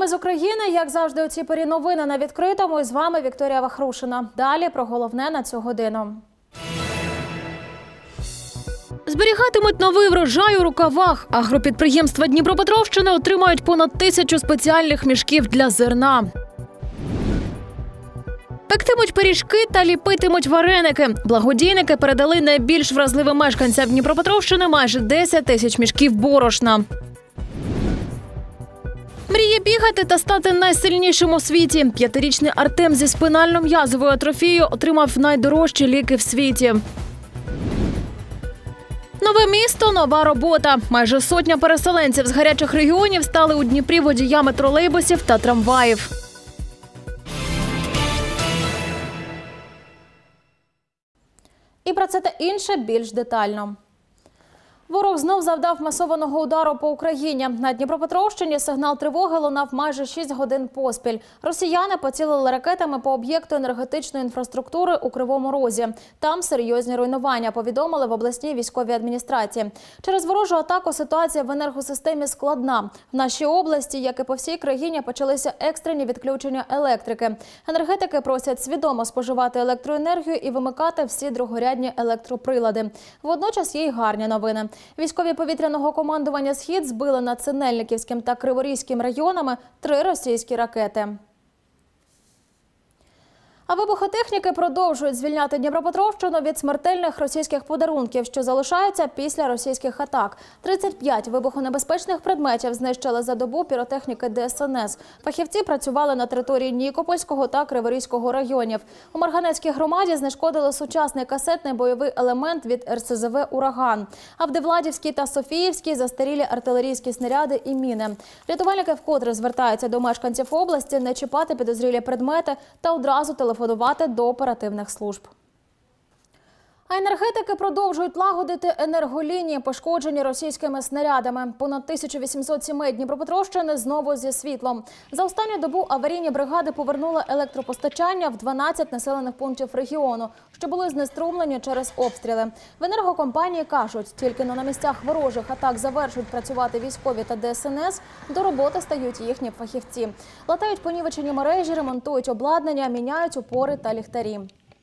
з України, як завжди, у цій порі новини на відкритому. І з вами Вікторія Вахрушина. Далі про головне на цю годину. Зберігатимуть новий врожай у рукавах. Агропідприємства Дніпропетровщини отримають понад 1000 спеціальних мішків для зерна. Пектимуть пиріжки та ліпитимуть вареники. Благодійники передали найбільш вразливим мешканцям Дніпропетровщини майже 10 тисяч мішків борошна. Мріє бігати та стати найсильнішим у світі. 5-річний Артем зі спинально-м'язовою атрофією отримав найдорожчі ліки в світі. Нове місто – нова робота. Майже сотня переселенців з гарячих регіонів стали у Дніпрі водіями тролейбусів та трамваїв. І про це та інше більш детально. Ворог знов завдав масованого удару по Україні. На Дніпропетровщині сигнал тривоги лунав майже 6 годин поспіль. Росіяни поцілили ракетами по об'єкту енергетичної інфраструктури у Кривому Розі. Там серйозні руйнування, повідомили в обласній військовій адміністрації. Через ворожу атаку ситуація в енергосистемі складна. В нашій області, як і по всій країні, почалися екстрені відключення електрики. Енергетики просять свідомо споживати електроенергію і вимикати всі другорядні електроприлади. Водночас є й гарні новини. Військові повітряного командування «Схід» збили над Синельниківським та Криворізьким районами 3 російські ракети. А вибухотехніки продовжують звільняти Дніпропетровщину від смертельних російських подарунків, що залишаються після російських атак. 35 вибухонебезпечних предметів знищили за добу піротехніки ДСНС. Фахівці працювали на території Нікопольського та Криворізького районів. У Марганецькій громаді знешкодили сучасний касетний бойовий елемент від РСЗВ «Ураган». А в Девладівській та Софіївській застарілі артилерійські снаряди і міни. Рятувальники вкотре звертаються до мешканців області не чіпати підозрілі предмети та одразу телефонувати до оперативних служб. А енергетики продовжують лагодити енерголінії, пошкоджені російськими снарядами. Понад 1800 сімей Дніпропетровщини знову зі світлом. За останню добу аварійні бригади повернули електропостачання в 12 населених пунктів регіону, що були знеструмлені через обстріли. В енергокомпанії кажуть, тільки на місцях ворожих атак завершують працювати військові та ДСНС, до роботи стають їхні фахівці. Латають понівечені мережі, ремонтують обладнання, міняють опори та ліхтарі.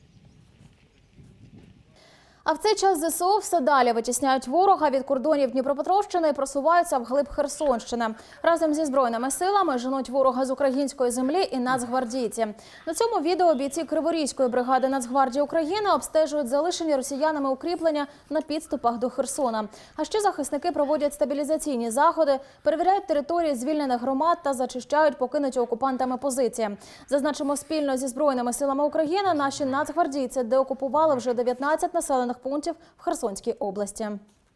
А в цей час ЗСУ все далі витісняють ворога від кордонів Дніпропетровщини і просуваються вглиб Херсонщини. Разом зі Збройними силами женуть ворога з української землі і нацгвардійці. На цьому відео бійці Криворізької бригади Нацгвардії України обстежують залишені росіянами укріплення на підступах до Херсона. А ще захисники проводять стабілізаційні заходи, перевіряють території звільнених громад та зачищають покинуті окупантами позиції. Зазначимо, спільно зі Збройними силами України наші нацгвардійці деокупували вже 19 населених пунктів в Херсонській області.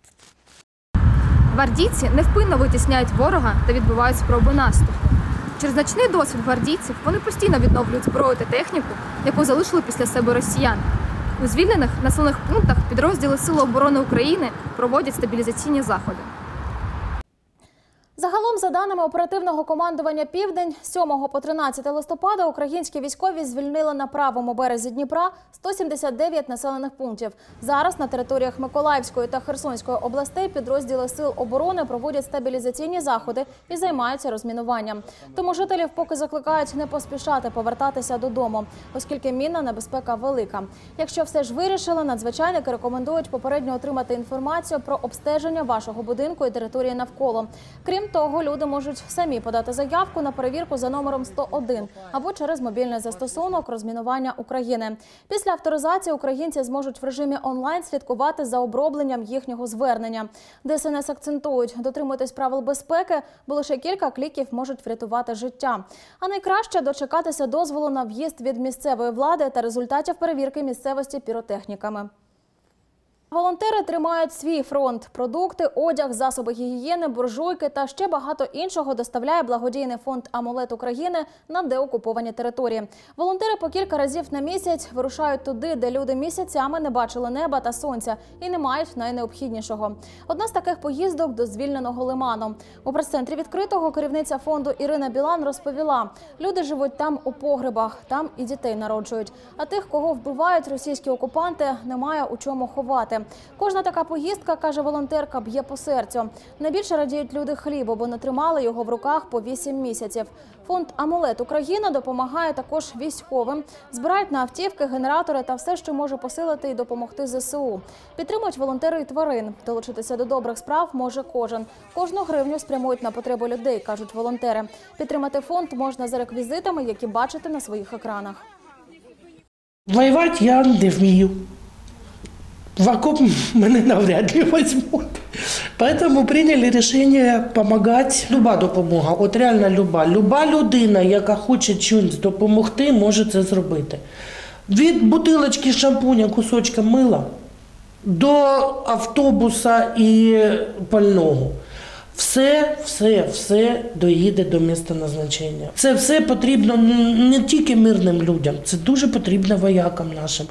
Гвардійці невпинно витісняють ворога та відбивають спроби наступу. Через значний досвід гвардійців вони постійно відновлюють зброю та техніку, яку залишили після себе росіяни. У звільнених населених пунктах підрозділи Сил оборони України проводять стабілізаційні заходи. Загалом, за даними оперативного командування «Південь», з 7 по 13 листопада українські військові звільнили на правому березі Дніпра 179 населених пунктів. Зараз на територіях Миколаївської та Херсонської областей підрозділи Сил оборони проводять стабілізаційні заходи і займаються розмінуванням. Тому жителів поки закликають не поспішати повертатися додому, оскільки мінна небезпека велика. Якщо все ж вирішили, надзвичайники рекомендують попередньо отримати інформацію про обстеження вашого будинку і території навколо. Крім того, люди можуть самі подати заявку на перевірку за номером 101 або через мобільний застосунок «Розмінування України». Після авторизації українці зможуть в режимі онлайн слідкувати за обробленням їхнього звернення. ДСНС акцентують, дотримуйтесь правил безпеки, бо лише кілька кліків можуть врятувати життя. А найкраще дочекатися дозволу на в'їзд від місцевої влади та результатів перевірки місцевості піротехніками. Волонтери тримають свій фронт. Продукти, одяг, засоби гігієни, буржуйки та ще багато іншого доставляє благодійний фонд «Амулет України» на деокуповані території. Волонтери по кілька разів на місяць вирушають туди, де люди місяцями не бачили неба та сонця і не мають найнеобхіднішого. Одна з таких поїздок до звільненого Лиману. У прес-центрі відкритого керівниця фонду Ірина Білан розповіла, люди живуть там у погребах, там і дітей народжують. А тих, кого вбивають російські окупанти, немає у чому ховати. волонтери. Кожна така поїздка, каже волонтерка, б'є по серцю. Найбільше радіють люди хлібу, бо не тримали його в руках по 8 місяців. Фонд «Амулет Україна» допомагає також військовим. Збирають на автівки, генератори та все, що може посилити і допомогти ЗСУ. Підтримують волонтери і тварин. Долучитися до добрих справ може кожен. Кожну гривню спрямують на потреби людей, кажуть волонтери. Підтримати фонд можна за реквізитами, які бачите на своїх екранах. Воювати я не вмію. В окоп мене навряд ли візьмуть. Тому прийняли рішення допомагати. Люба допомога, от реально люба. Люба людина, яка хоче чимось допомогти, може це зробити. Від бутилочки шампуня, кусочка мила до автобуса і пального. Все доїде до місця назначення. Це все потрібно не тільки мирним людям, це дуже потрібно воякам нашим.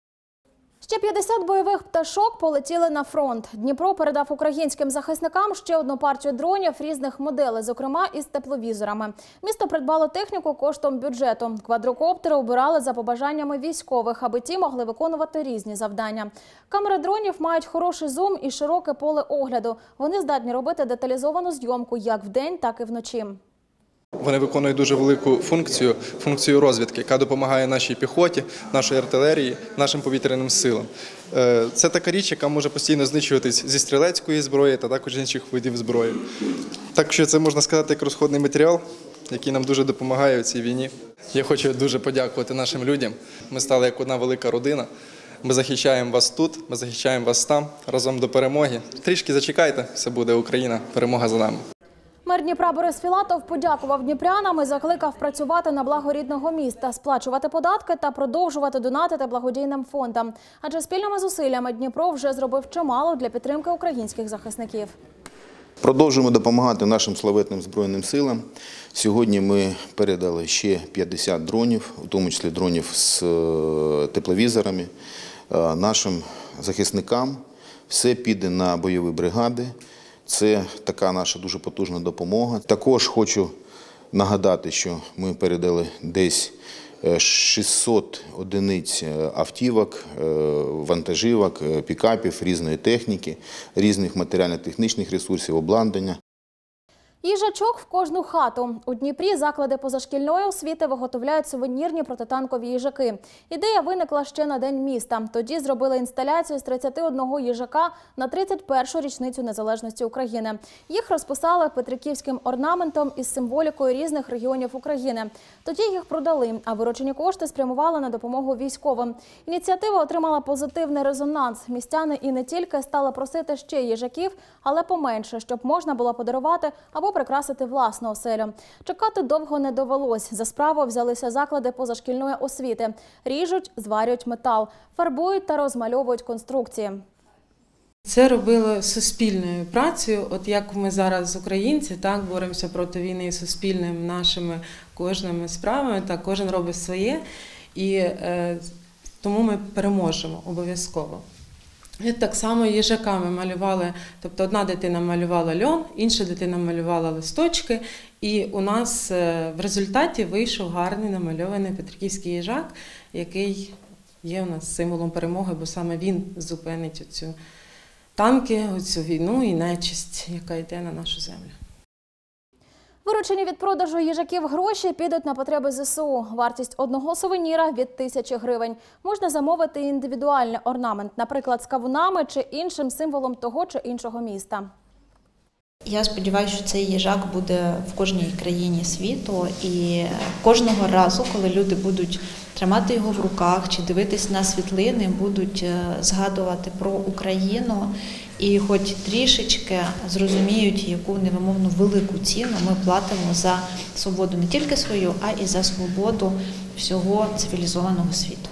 Ще 50 бойових пташок полетіли на фронт. Дніпро передав українським захисникам ще одну партію дронів різних моделей, зокрема із тепловізорами. Місто придбало техніку коштом бюджету. Квадрокоптери обирали за побажаннями військових, аби ті могли виконувати різні завдання. Камери дронів мають хороший зум і широке поле огляду. Вони здатні робити деталізовану зйомку як вдень, так і вночі. Вони виконують дуже велику функцію розвідки, яка допомагає нашій піхоті, нашій артилерії, нашим повітряним силам. Це така річ, яка може постійно знищуватись зі стрілецької зброї та також інших видів зброї. Так що це, можна сказати, як розходний матеріал, який нам дуже допомагає у цій війні. Я хочу дуже подякувати нашим людям. Ми стали як одна велика родина. Ми захищаємо вас тут, ми захищаємо вас там, разом до перемоги. Трішки зачекайте, все буде Україна, перемога за нами. Мер Дніпра Борис Філатов подякував дніпрянам і закликав працювати на благо рідного міста, сплачувати податки та продовжувати донатити благодійним фондам. Адже спільними зусиллями Дніпро вже зробив чимало для підтримки українських захисників. Продовжуємо допомагати нашим славетним Збройним силам. Сьогодні ми передали ще 50 дронів, в тому числі дронів з тепловізорами, нашим захисникам. Все піде на бойові бригади. Це така наша дуже потужна допомога. Також хочу нагадати, що ми передали десь 600 одиниць автівок, вантажівок, пікапів, різної техніки, різних матеріально-технічних ресурсів, обладнання. Їжачок в кожну хату. У Дніпрі заклади позашкільної освіти виготовляють сувенірні протитанкові їжаки. Ідея виникла ще на День міста. Тоді зробили інсталяцію з 31 їжака на 31-ю річницю незалежності України. Їх розписали петриківським орнаментом із символікою різних регіонів України. Тоді їх продали, а виручені кошти спрямували на допомогу військовим. Ініціатива отримала позитивний резонанс. Містяни і не тільки стали просити ще їжаків, але поменше, щоб можна було подарувати або прикрасити власну оселю. Чекати довго не довелось. За справу взялися заклади позашкільної освіти. Ріжуть, зварюють метал, фарбують та розмальовують конструкції. Це робили суспільною працею. От як ми зараз, українці, так боремося проти війни суспільними нашими кожними справами, так кожен робить своє, і тому ми переможемо обов'язково. І так само їжаками малювали, тобто одна дитина малювала льон, інша дитина малювала листочки, і у нас в результаті вийшов гарний намальований петриківський їжак, який є у нас символом перемоги, бо саме він зупинить оцю танки, оцю війну і нечисть, яка йде на нашу землю. Виручені від продажу їжаків гроші підуть на потреби ЗСУ. Вартість одного сувеніра – від 1000 гривень. Можна замовити індивідуальний орнамент, наприклад, з кавунами чи іншим символом того чи іншого міста. Я сподіваюся, що цей їжак буде в кожній країні світу, і кожного разу, коли люди будуть тримати його в руках чи дивитись на світлини, будуть згадувати про Україну і хоч трішечки зрозуміють, яку невимовно велику ціну ми платимо за свободу не тільки свою, а і за свободу всього цивілізованого світу.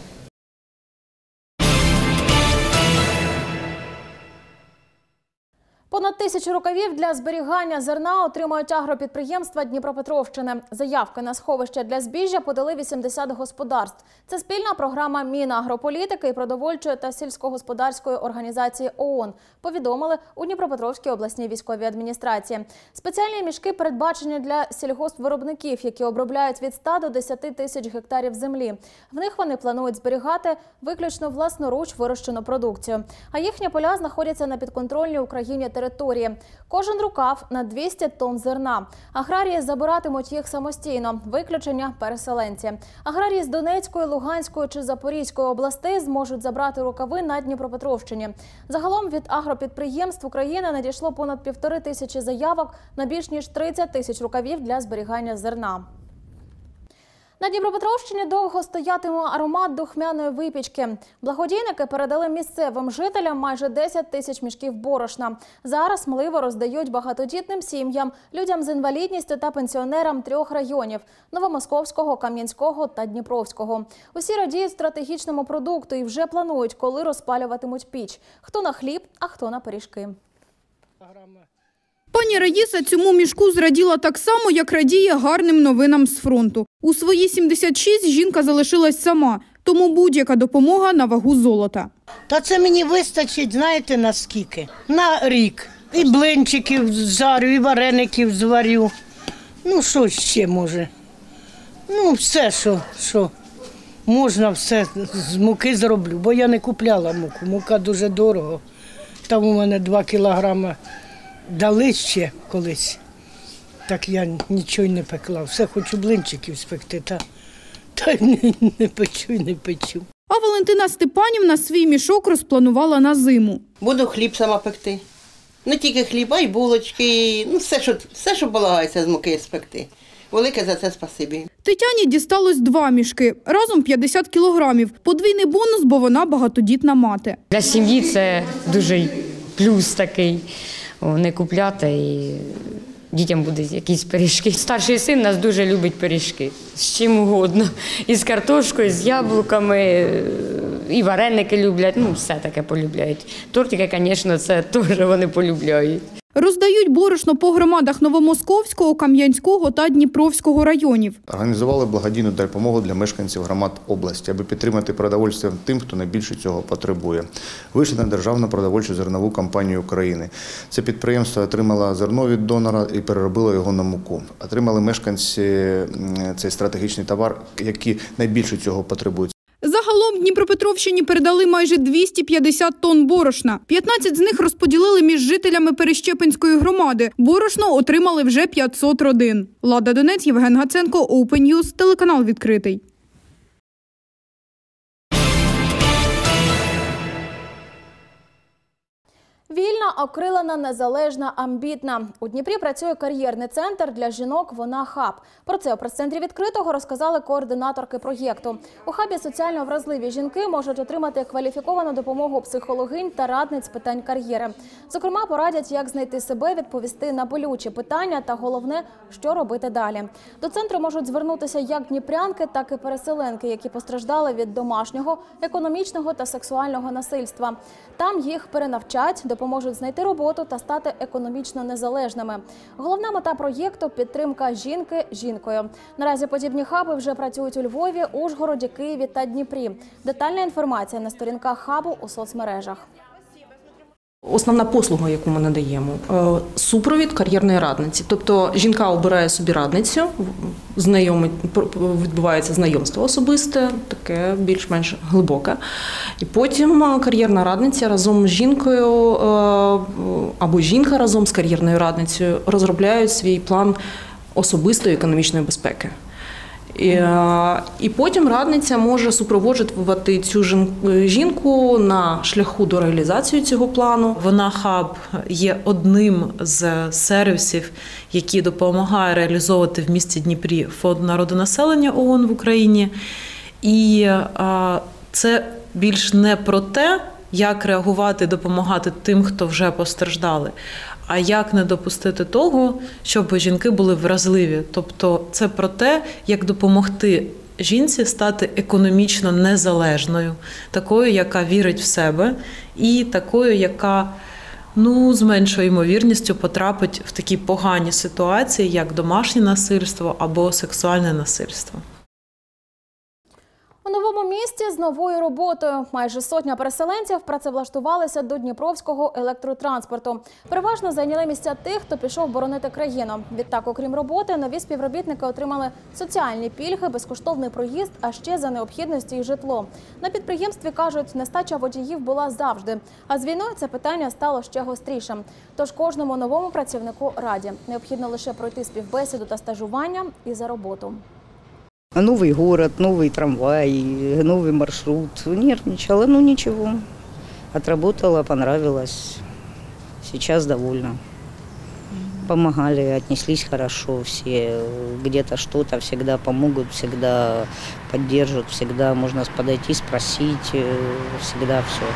Понад 1000 рукавів для зберігання зерна отримують агропідприємства Дніпропетровщини. Заявки на сховище для збіжжя подали 80 господарств. Це спільна програма Мінагрополітики і продовольчої та сільськогосподарської організації ООН, повідомили у Дніпропетровській обласній військовій адміністрації. Спеціальні мішки передбачені для сільгоспвиробників, які обробляють від 100 до 10 тисяч гектарів землі. В них вони планують зберігати виключно власноруч вирощену продукцію. А їхні поля знаходяться на підконтрольній Україні території. Кожен рукав на 200 тонн зерна. Аграрії забиратимуть їх самостійно. Виключення – переселенці. Аграрії з Донецької, Луганської чи Запорізької областей зможуть забрати рукави на Дніпропетровщині. Загалом від агропідприємств України надійшло понад 1500 заявок на більш ніж 30 тисяч рукавів для зберігання зерна. На Дніпропетровщині довго стоятиме аромат духмяної випічки. Благодійники передали місцевим жителям майже 10 тисяч мішків борошна. Зараз мливо роздають багатодітним сім'ям, людям з інвалідністю та пенсіонерам 3 районів – Новомосковського, Кам'янського та Дніпровського. Усі радіють стратегічному продукту і вже планують, коли розпалюватимуть піч. Хто на хліб, а хто на пиріжки. Пані Раїса цьому мішку зраділа так само, як радіє гарним новинам з фронту. У свої 76 жінка залишилась сама, тому будь-яка допомога на вагу золота. Та це мені вистачить, знаєте, на скільки? На рік. І блинчиків жарю, і вареників зварю. Ну, що ще може? Ну, все, що можна, все з муки зроблю, бо я не купляла муку. Мука дуже дорого. Там у мене 2 кілограми дали ще колись, так я нічого й не пекла. Все хочу блинчиків спекти, та не печу і не печу. А Валентина Степанівна свій мішок розпланувала на зиму. Буду хліб сама пекти. Не тільки хліб, а й булочки, ну все, що полагається з муки спекти. Велике за це спасибі. Тетяні дісталось 2 мішки, разом 50 кілограмів. Подвійний бонус, бо вона багатодітна мати. Для сім'ї це дуже плюс такий. Не купляти і дітям будуть якісь пиріжки. Старший син нас дуже любить пиріжки, з чим угодно. І з картошкою, з яблуками, і вареники люблять, ну все таке полюбляють. Тортики, звісно, це теж вони полюбляють. Роздають борошно по громадах Новомосковського, Кам'янського та Дніпровського районів. Організували благодійну допомогу для мешканців громад області, аби підтримати продовольством тим, хто найбільше цього потребує. Вийшли на Державну продовольчу зернову компанію України. Це підприємство отримало зерно від донора і переробило його на муку. Отримали мешканці цей стратегічний товар, які найбільше цього потребують. Загалом Дніпропетровщині передали майже 250 тонн борошна. 15 з них розподілили між жителями Перещепинської громади. Борошно отримали вже 500 родин. Лада Донець, Євген Гаценко, Open News, телеканал «Відкритий». Вільна, окрилена, незалежна, амбітна. У Дніпрі працює кар'єрний центр для жінок «Вона Хаб». Про це у прес-центрі «Відкритого» розказали координаторки проєкту. У хабі соціально вразливі жінки можуть отримати кваліфіковану допомогу психологинь та радниць з питань кар'єри. Зокрема, порадять, як знайти себе, відповісти на болючі питання та, головне, що робити далі. До центру можуть звернутися як дніпрянки, так і переселенки, які постраждали від домашнього, економічного та сексуального насильства. Там їх перенавчать, допоможуть знайти роботу та стати економічно незалежними. Головна мета проєкту – підтримка жінки жінкою. Наразі подібні хаби вже працюють у Львові, Ужгороді, Києві та Дніпрі. Детальна інформація на сторінках хабу у соцмережах. Основна послуга, яку ми надаємо – супровід кар'єрної радниці. Тобто жінка обирає собі радницю, відбувається знайомство особисте, таке більш-менш глибоке. І потім кар'єрна радниця разом з жінкою або жінка разом з кар'єрною радницею розробляють свій план особистої економічної безпеки. І потім радниця може супроводжувати цю жінку на шляху до реалізації цього плану. Вона Хаб є одним з сервісів, який допомагає реалізовувати в місті Дніпрі Фонд народонаселення ООН в Україні. І це більш не про те, як реагувати, допомагати тим, хто вже постраждали, а як не допустити того, щоб жінки були вразливі. Тобто це про те, як допомогти жінці стати економічно незалежною, такою, яка вірить в себе, і такою, яка з меншою ймовірністю потрапить в такі погані ситуації, як домашнє насильство або сексуальне насильство. У новому місті з новою роботою. Майже сотня переселенців працевлаштувалися до Дніпровського електротранспорту. Переважно зайняли місця тих, хто пішов боронити країну. Відтак, окрім роботи, нові співробітники отримали соціальні пільги, безкоштовний проїзд, а ще за необхідності і житло. На підприємстві, кажуть, нестача водіїв була завжди. А з війною це питання стало ще гострішим. Тож кожному новому працівнику раді. Необхідно лише пройти співбесіду та стажування і за роботу. Новый город, новый трамвай, новый маршрут. Нервничала, ничего. Отработала, понравилось. Сейчас довольна. Помогали, отнеслись хорошо. Все где-то что-то всегда помогут, всегда поддержат, всегда можно подойти, спросить, всегда все.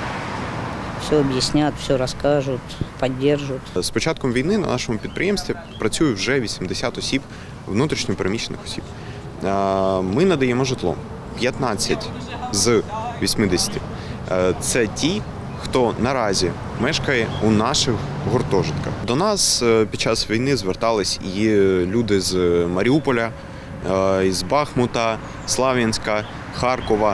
Все об'яснять, все розкажуть, підтримують. З початком війни на нашому підприємстві працює вже 80 осіб, внутрішньо переміщених осіб. Ми надаємо житло. 15 з 80. Це ті, хто наразі мешкає у наших гуртожитках. До нас під час війни звертались і люди з Маріуполя, із Бахмута, Слов'янська, Харкова.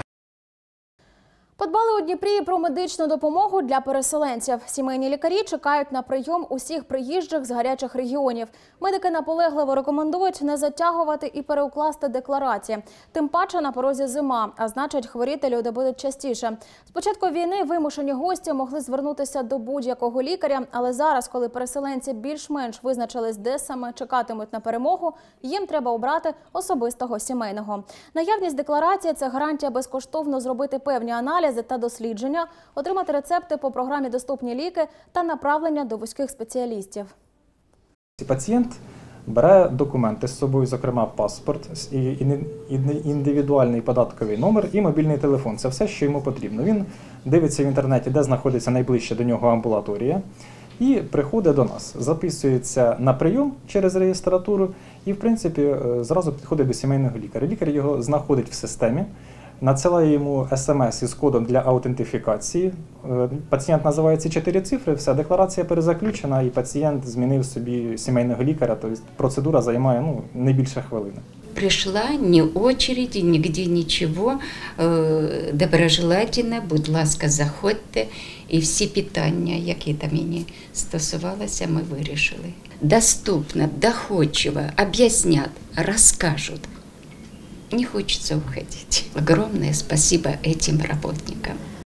Подбали у Дніпрі про медичну допомогу для переселенців. Сімейні лікарі чекають на прийом усіх приїжджих з гарячих регіонів. Медики наполегливо рекомендують не затягувати і переукласти декларації. Тим паче на порозі зима, а значить хворіти люди будуть частіше. З початку війни вимушені гості могли звернутися до будь-якого лікаря, але зараз, коли переселенці більш-менш визначились, де саме чекатимуть на перемогу, їм треба обрати особистого сімейного. Наявність декларації – це гарантія безкоштовно зробити певні аналізи та дослідження, отримати рецепти по програмі «Доступні ліки» та направлення до вузьких спеціалістів. Пацієнт бере документи з собою, зокрема паспорт, індивідуальний податковий номер і мобільний телефон. Це все, що йому потрібно. Він дивиться в інтернеті, де знаходиться найближча до нього амбулаторія, і приходить до нас. Записується на прийом через реєстратуру і, в принципі, зразу підходить до сімейного лікаря. Лікар його знаходить в системі, надсилає йому смс із кодом для аутентифікації. Пацієнт називає ці 4 цифри, вся декларація перезаключена і пацієнт змінив собі сімейного лікаря, тобто процедура займає не більше хвилини. Прийшла, ні очереди, нігде нічого, доброжелательно, будь ласка, заходьте. І всі питання, які там мені стосувалися, ми вирішили. Доступно, доходчиво, об'яснять, розкажуть. Не хочется уходить. Огромное спасибо этим работникам.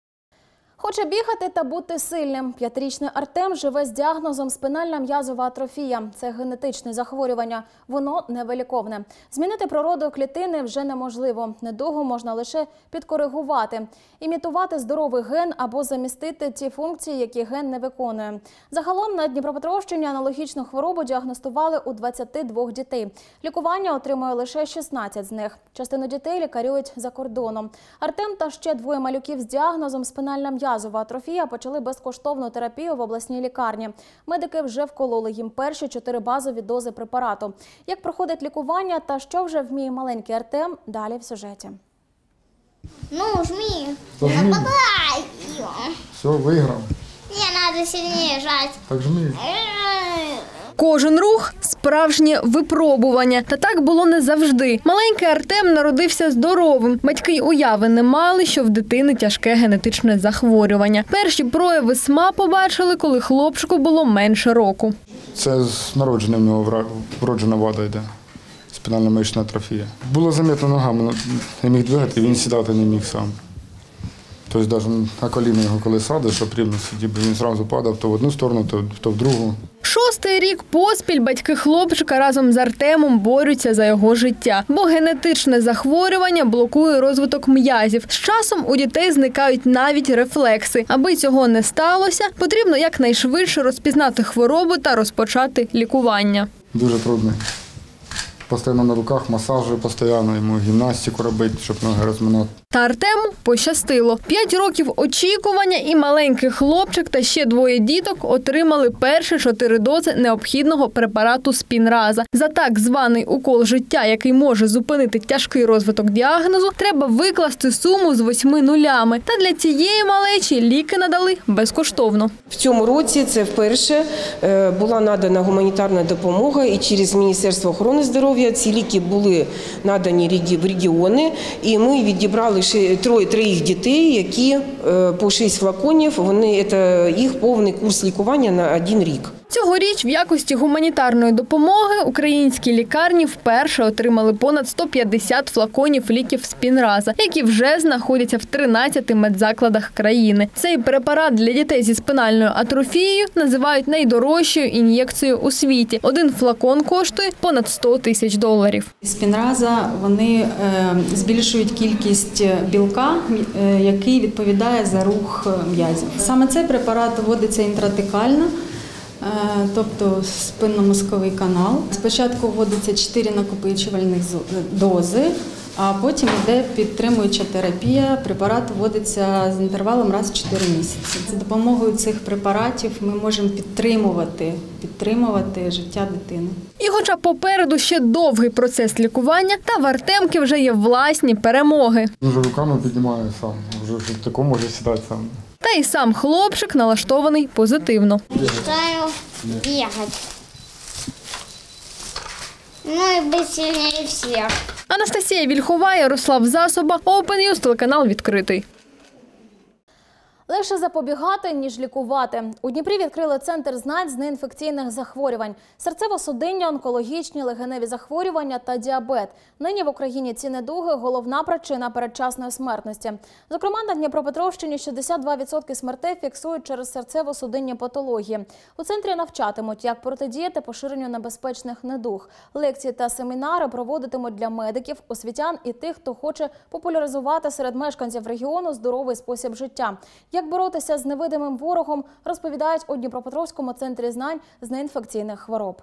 Хоче бігати та бути сильним. 5-річний Артем живе з діагнозом спинальна м'язова атрофія. Це генетичне захворювання. Воно невиліковне. Змінити природу клітини вже неможливо. Недугу можна лише підкоригувати. Імітувати здоровий ген або замістити ті функції, які ген не виконує. Загалом на Дніпропетровщині аналогічну хворобу діагностували у 22 дітей. Лікування отримує лише 16 з них. Частину дітей лікарюють за кордоном. Артем та ще 2 малюків з діагнозом спинальна м'язова атрофія почали безкоштовну терапію в обласній лікарні. Медики вже вкололи їм перші 4 базові дози препарату. Як проходить лікування та що вже вміє маленький Артем, далі в сюжеті. Ну, жми. Попадай ее. Все, выиграл. Не надо сильнее жать. Так жми. Кожен рух – справжнє випробування. Та так було не завжди. Маленький Артем народився здоровим. Батьки й уяви не мали, що в дитини тяжке генетичне захворювання. Перші прояви СМА побачили, коли хлопчику було менше року. Це з народження в нього вроджена вада йде. Спінальна мишечна атрофія. Було замітно ногами, не міг двигати, він сідати не міг сам. Тобто навіть на коліна його коли садиш, щоб рівно сидів, він одразу падав то в одну сторону, то в другу. 6-й рік поспіль батьки хлопчика разом з Артемом борються за його життя, бо генетичне захворювання блокує розвиток м'язів. З часом у дітей зникають навіть рефлекси. Аби цього не сталося, потрібно якнайшвидше розпізнати хворобу та розпочати лікування. Дуже трудно. Постійно на руках, масажі, постійно йому гімнастику робити, щоб ноги розминати. Та Артему пощастило. 5 років очікування і маленький хлопчик та ще 2 діток отримали перші 4 дози необхідного препарату Спінраза. За так званий укол життя, який може зупинити тяжкий розвиток діагнозу, треба викласти суму з 8 нулями. Та для цієї малечі ліки надали безкоштовно. В цьому році це вперше була надана гуманітарна допомога, і через Міністерство охорони здоров'я ці ліки були надані в регіони, і ми відібрали 3 дітей, які по 6 флаконів, це їх повний курс лікування на 1 рік. Цьогоріч в якості гуманітарної допомоги українські лікарні вперше отримали понад 150 флаконів ліків Спінраза, які вже знаходяться в 13 медзакладах країни. Цей препарат для дітей зі спинальною атрофією називають найдорожчою ін'єкцією у світі. 1 флакон коштує понад $100 000. Спінраза, вони збільшують кількість білка, який відповідає за рух м'язів. Саме цей препарат вводиться інтратекально, тобто спинномозковий канал. Спочатку вводиться 4 накопичувальних дози, а потім йде підтримуюча терапія. Препарат вводиться з інтервалом раз в 4 місяці. За допомогою цих препаратів ми можемо підтримувати життя дитини. І хоча попереду ще довгий процес лікування, та в Артемки вже є власні перемоги. Вже руками піднімає сам, вже в такому може сідати сам. Та й сам хлопчик налаштований позитивно. Мечтаю бегать. Ну и быть сильнее всех. Анастасія Вільхова, Ярослав Засоба, Open News, телеканал «Відкритий». Легше запобігати, ніж лікувати. У Дніпрі відкрили центр знань з неінфекційних захворювань. Серцево-судинні, онкологічні, легеневі захворювання та діабет. Нині в Україні ці недуги – головна причина передчасної смертності. Зокрема, на Дніпропетровщині 62% смертей фіксують через серцево-судинні патології. У центрі навчатимуть, як протидіяти поширенню небезпечних недуг. Лекції та семінари проводитимуть для медиків, освітян і тих, хто хоче популяризувати серед мешканців регіону здоровий спосіб життя. Як боротися з невидимим ворогом, розповідають у Дніпропетровському центрі знань з неінфекційних хвороб.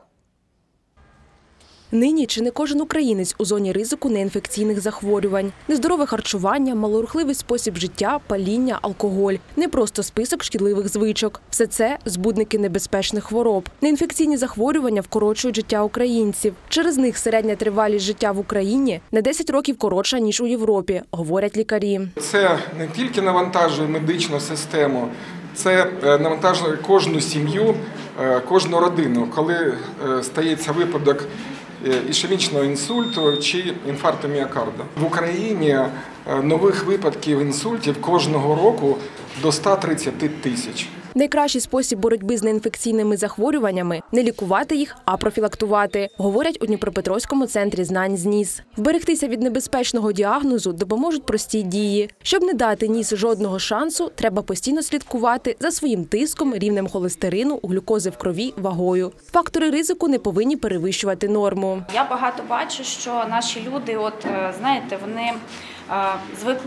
Нині чи не кожен українець у зоні ризику неінфекційних захворювань. Нездорове харчування, малорухливий спосіб життя, паління, алкоголь. Не просто список шкідливих звичок. Все це – збудники небезпечних хвороб. Неінфекційні захворювання вкорочують життя українців. Через них середня тривалість життя в Україні на 10 років коротша, ніж у Європі, говорять лікарі. Це не тільки навантажує медичну систему, це навантажує кожну сім'ю, кожну родину, коли стається випадок ішемічного інсульту чи інфаркту міокарда. В Україні нових випадків інсультів кожного року до 130 тисяч. Найкращий спосіб боротьби з неінфекційними захворюваннями – не лікувати їх, а профілактувати, говорять у Дніпропетровському центрі знань з НІС. Вберегтися від небезпечного діагнозу допоможуть прості дії. Щоб не дати НІС жодного шансу, треба постійно слідкувати за своїм тиском, рівнем холестерину, глюкози в крові, вагою. Фактори ризику не повинні перевищувати норму. Я багато бачу, що наші люди, вони звикли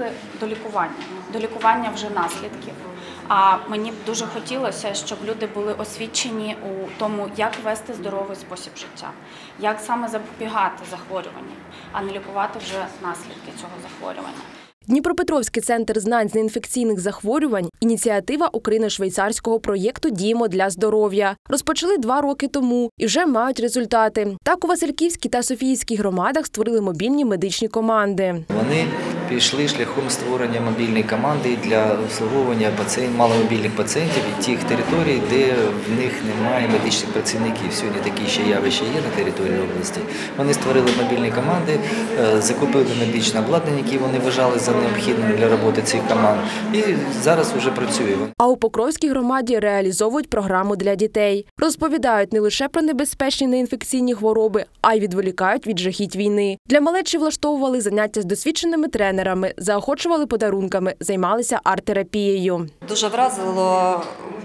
до лікування вже наслідків. А мені б дуже хотілося, щоб люди були освічені у тому, як вести здоровий спосіб життя, як саме запобігати захворюванням, а не лікувати вже наслідки цього захворювання. Дніпропетровський центр знань з неінфекційних захворювань – ініціатива україно-швейцарського проєкту «Діємо для здоров'я». Розпочали 2 роки тому і вже мають результати. Так, у Васильківській та Софіївській громадах створили мобільні медичні команди. Вони пішли шляхом створення мобільної команди для обслуговування маломобільних пацієнтів і тих територій, де в них немає медичних працівників. Сьогодні такі ще явища є на території області. Вони створили мобільні команди, закупили медичне обладнання, яке вони вважали за необхідним для роботи цих команд. І зараз вже працює. А у Покровській громаді реалізовують програму для дітей. Розповідають не лише про небезпечні неінфекційні хвороби, а й відволікають від жахіть війни. Для малечі влаштовували заняття з досвідченими тренерами, заохочували подарунками, займалися арт-терапією. Дуже вразило,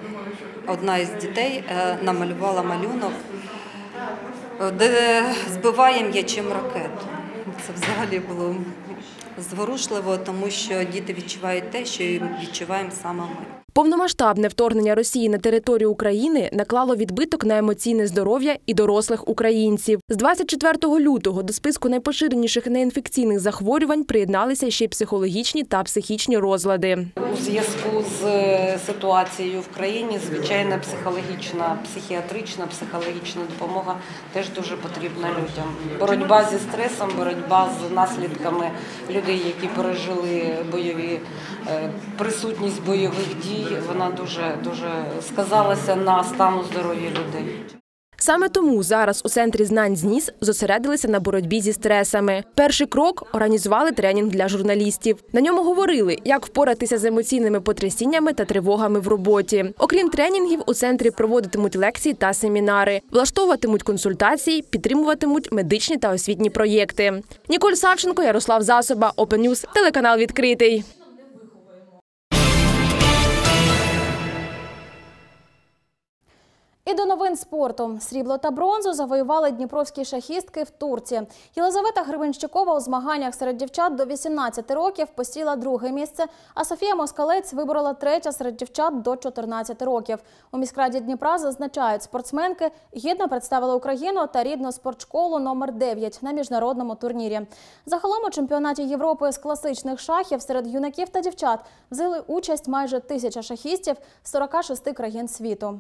одна із дітей намалювала малюнок, де збиває м'ячем ракету. Це взагалі було зворушливо, тому що діти відчувають те, що відчуваємо саме ми. Повномасштабне вторгнення Росії на територію України наклало відбиток на емоційне здоров'я і дорослих українців. З 24 лютого до списку найпоширеніших неінфекційних захворювань приєдналися ще й психологічні та психічні розлади. У зв'язку з ситуацією в країні, звичайно, психіатрична, психологічна допомога теж дуже потрібна людям. Боротьба зі стресом, боротьба з наслідками людей, які пережили присутність бойових дій, вона дуже сказалася на стану здоров'я людей. Саме тому зараз у Центрі знань ЗНІС зосередилися на боротьбі зі стресами. Перший крок – організували тренінг для журналістів. На ньому говорили, як впоратися з емоційними потрясіннями та тривогами в роботі. Окрім тренінгів, у центрі проводитимуть лекції та семінари, влаштовуватимуть консультації, підтримуватимуть медичні та освітні проєкти. Ніколь Савченко, Ярослав Засоба, Open News, телеканал «Відкритий». І до новин спорту. Срібло та бронзу завоювали дніпровські шахістки в Турці. Єлизавета Гребенщикова у змаганнях серед дівчат до 18 років посіла друге місце, а Софія Москалець виборола третє серед дівчат до 14 років. У міськраді Дніпра зазначають, спортсменки гідно представили Україну та рідну спортшколу номер 9 на міжнародному турнірі. Загалом у чемпіонаті Європи з класичних шахів серед юнаків та дівчат взяли участь майже 1000 шахістів з 46 країн світу.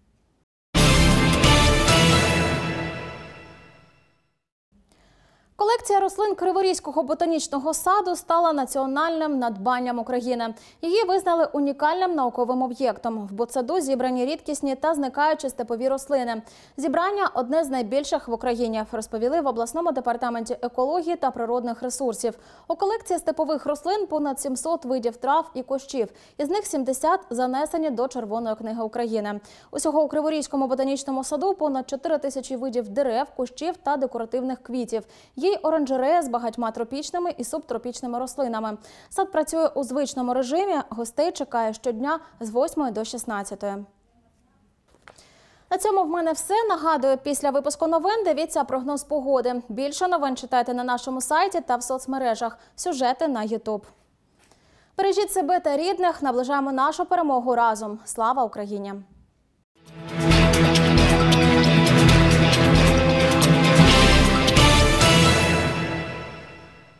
Колекція рослин Криворізького ботанічного саду стала національним надбанням України. Її визнали унікальним науковим об'єктом. В ботсаду зібрані рідкісні та зникаючі степові рослини. Зібрання – одне з найбільших в Україні, розповіли в обласному департаменті екології та природних ресурсів. У колекції степових рослин понад 700 видів трав і кущів. Із них 70 занесені до Червоної книги України. Усього у Криворізькому ботанічному саду понад 4000 видів дерев, кущів та декоративних квітів. Є й оранжерея з багатьма тропічними і субтропічними рослинами. Сад працює у звичному режимі, гостей чекає щодня з 8 до 16. На цьому в мене все. Нагадую, після випуску новин дивіться прогноз погоди. Більше новин читайте на нашому сайті та в соцмережах. Сюжети на YouTube. Бережіть себе та рідних, наближаємо нашу перемогу разом. Слава Україні!